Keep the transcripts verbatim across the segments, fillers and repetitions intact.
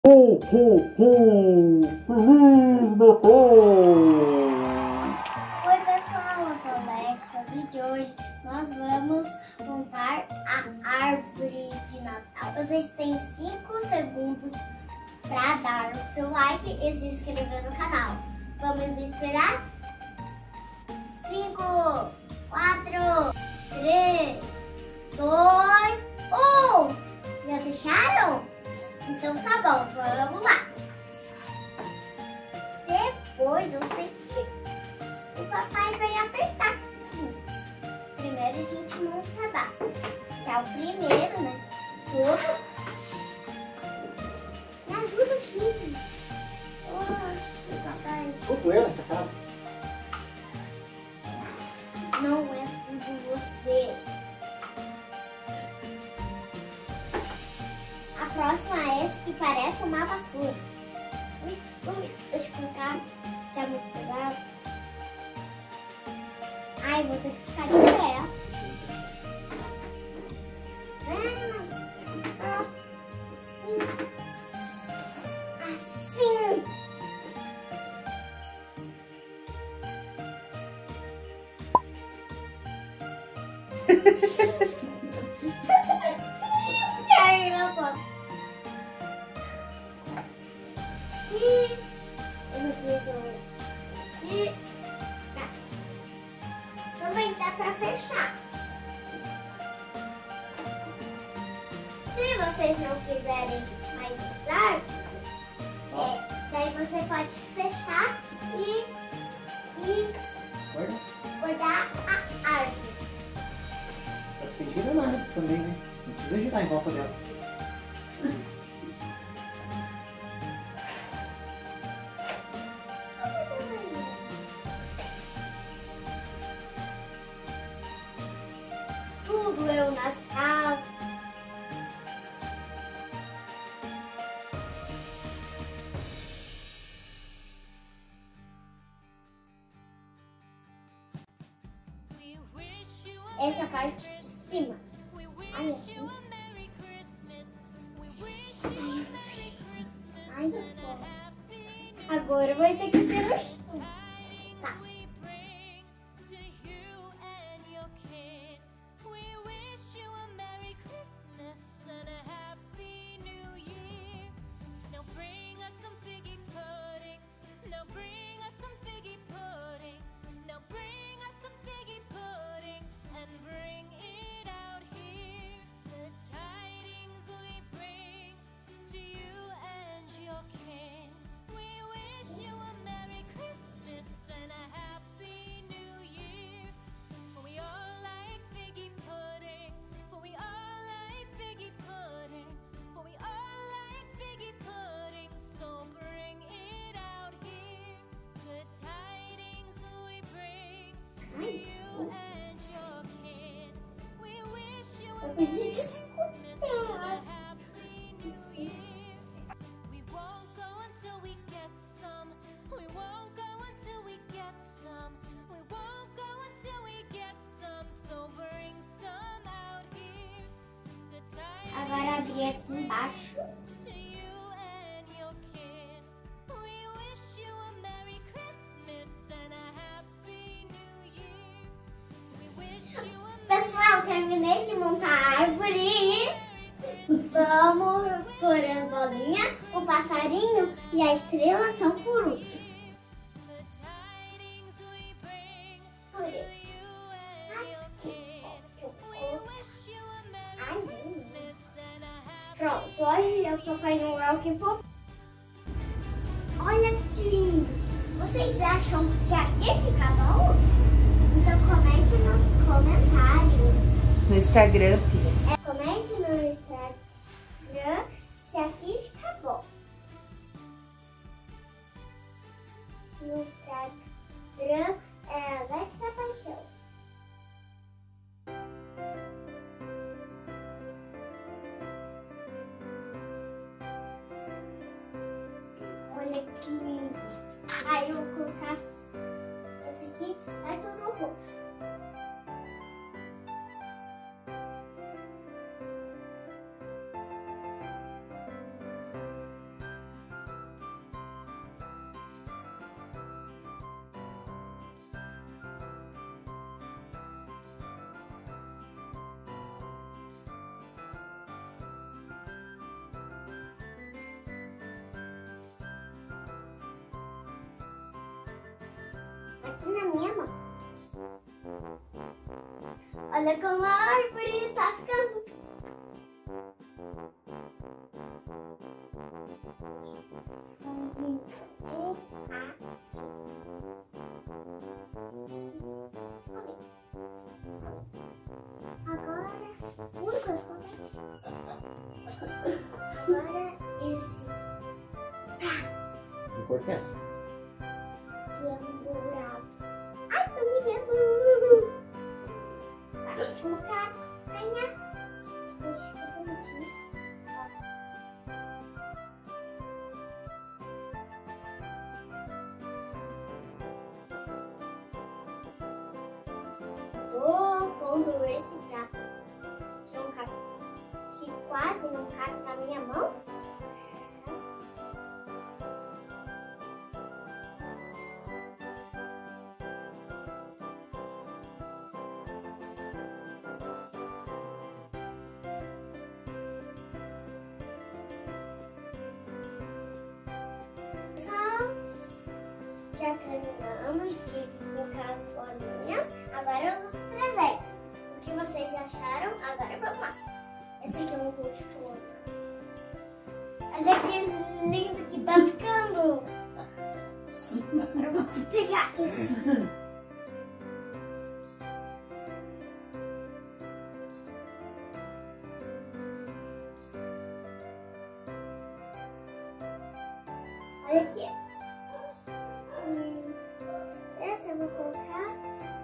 Ho, ho, ho! Feliz Natal! Oi pessoal, eu sou o Alex. No vídeo de hoje nós vamos montar a árvore de Natal. Vocês têm cinco segundos para dar o seu like e se inscrever no canal. Vamos esperar? cinco, quatro, três, dois, um! Já deixaram? Então tá bom, vamos lá. Depois eu sei que o papai vai apertar aqui. Primeiro a gente monta a base, que é o primeiro, né? Todos. Me ajuda aqui. Oxe, papai. Quanto é nessa casa? Não é tudo você. A próxima é essa que parece uma vassoura. Ui, ui, deixa eu colocar. Tá muito pesado. Ai, vou ter que ficar de pé. Assim. Assim. Que aí, meu povo. E eu não quero. E tá. Também dá pra fechar. Se vocês não quiserem mais usar, é, daí você pode fechar e, e bordar a árvore. Dá pra você girar na árvore também, né? Você não precisa girar em volta dela. Tudo eu nas casas. Essa parte de cima. Ai, assim. Ai, eu não sei. Ai, não posso. Agora vai ter que ser no chão. Tá. Eu pedi desculpa. Agora abrir aqui embaixo. Pessoal, terminei de montar a árvore. Vamos pôr a bolinha, o passarinho e a estrela são por último. Por isso. Aqui, ó, Ai, pronto, olha o Papai Noel que fofo. Olha que lindo. Vocês acham que aqui fica bom? Então comente nos comentários. No Instagram, filha. É, comente no Instagram se aqui fica bom. No Instagram é Alex da Paixão. Olha que lindo. Aí eu vou colocar esse aqui, é tudo roxo. aqui na minha mão. Olha como a árvore tá ficando. Agora, Lucas, agora esse Que cor que é essa? esse é um dourado. Ai, tô me vendo. Tá, deixa eu colocar. Venha. Deixa eu ficar bonitinho. Tô pondo esse prato. Tirar um caco que quase não cabe na minha mão. Já terminamos de colocar as bolinhas. Agora os presentes. O que vocês acharam? Agora vamos lá. Esse aqui eu não vou te colocar. Olha que lindo que tá ficando. Agora eu vou pegar esse. Olha aqui. Hum, essa eu vou colocar.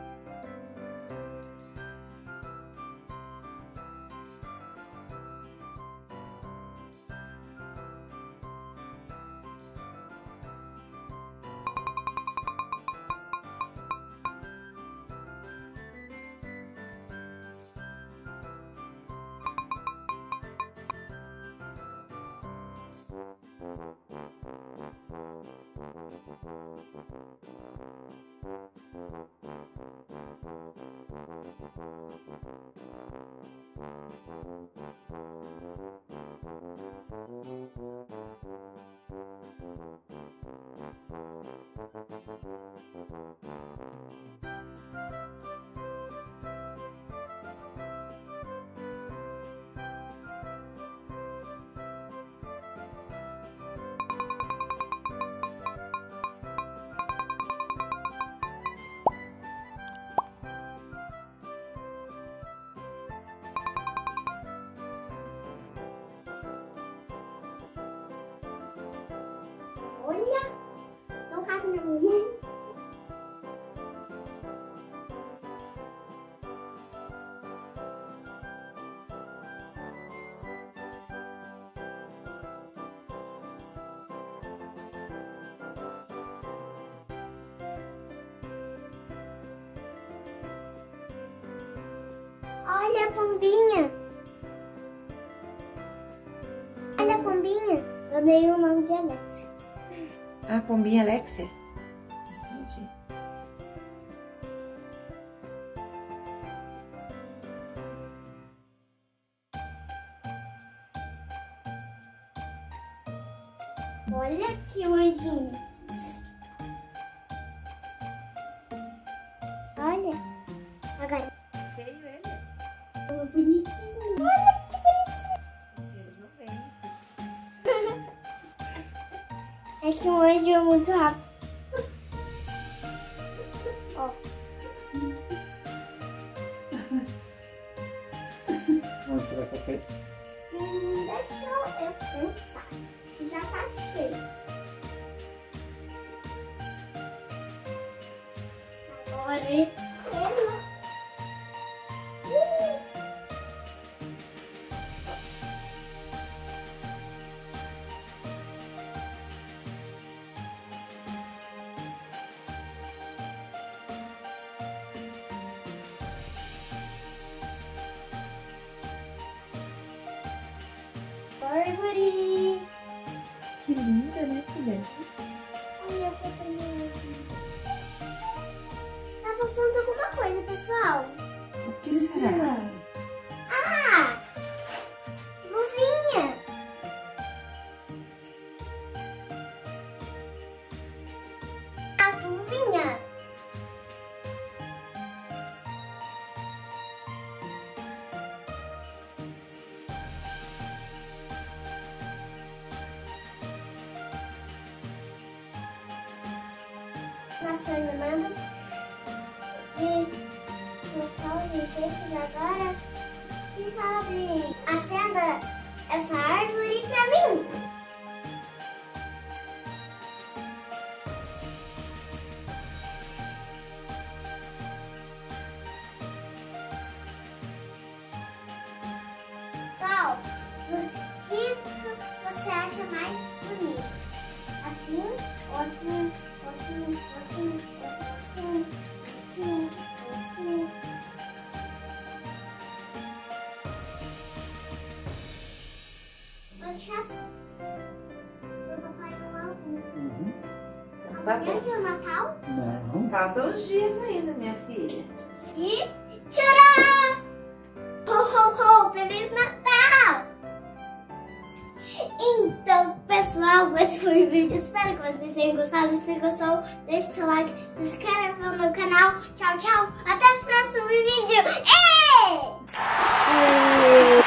Olha, não cabe na minha mão. Olha a pombinha. Olha a pombinha. Eu dei o nome de Alexa. Ah, pombinha Alexia? Entendi. Olha que anjinho. Olha. Agora. Feio ele? Oh, bonitinho. Olha que bonitinho. Ele não vem. É que um anjo é muito rápido. Ó. Onde você vai colocar? Hum, deixa eu pensar. Já tá cheio. Agora ele. Árvore. Que linda, né, filha? Olha, eu também. Tá faltando alguma coisa, pessoal. O que será? Ah! Luzinha. As luzinhas. nós terminamos de colocar os enfeites agora. Se sabe, acenda essa árvore pra mim. Qual? O que você acha mais bonito? Assim, ou assim, ou assim, ou assim, ou assim, assim, assim. Você já pro Papai Noel? Uhum. Tá Amanhã bom. é o Natal? Não. Faltam uns dias ainda, minha filha. E tcharam! Ho, ho, ho! Feliz Natal! Então, pessoal, esse foi o vídeo. Espero que vocês tenham gostado. Se gostou, deixe seu like, se inscreva no canal. Tchau, tchau. Até o próximo vídeo. Ei! E...